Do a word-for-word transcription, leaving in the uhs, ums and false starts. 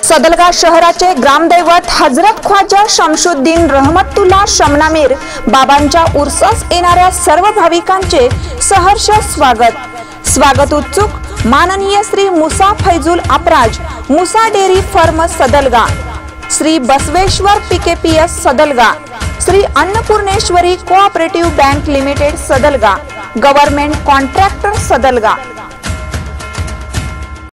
सदलगा शहराचे ग्रामदैवत हजरत ख्वाजा शमशुद्दीन रहमतुल्लाह शमनामीर बाबांच्या उर्सास येणाऱ्या सर्व भाविकांचे सहर्ष स्वागत स्वागत उत्सुक माननीय Shri Musa Faizul Apraj Musa dairy farm Sadalga, Shri Basaveshwar PKPS Sadalga, Shri Annapurneshwari cooperative bank limited Sadalga, government contractor Sadalga.